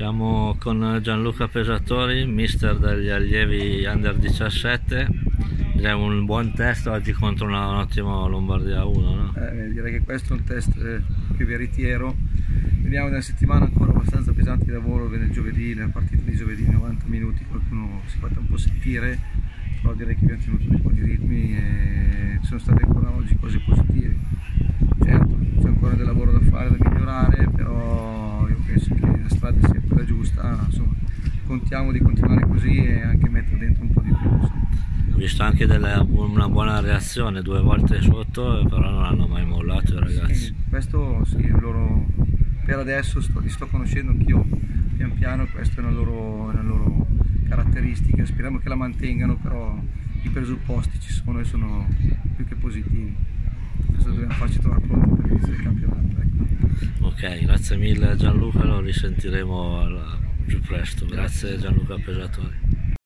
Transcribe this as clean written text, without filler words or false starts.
Siamo con Gianluca Pesatori, mister degli allievi Under 17. Direi un buon test oggi contro un ottimo Lombardia 1, no? Direi che questo è un test più veritiero. Veniamo da una settimana ancora abbastanza pesante di lavoro, il giovedì, la partita di giovedì 90 minuti, qualcuno si è fatto un po' sentire, però direi che abbiamo tenuto dei buoni ritmi e ci sono state ancora oggi cose positive. Certo, c'è ancora del lavoro da fare, da migliorare, però io penso che la strada sia quella giusta, insomma, contiamo di continuare così e anche mettere dentro un po' di più. Ho visto anche una buona reazione, 2 volte sotto, però non hanno mai mollato i ragazzi. Sì, questo sì, loro, per adesso li sto conoscendo anch'io pian piano, questa è una loro caratteristica, speriamo che la mantengano, però i presupposti ci sono e sono più che positivi. Adesso dobbiamo farci trovare pronti per l'inizio del campionato. Ecco. Ok, grazie mille Gianluca, lo risentiremo più presto. Grazie Gianluca Pesatori.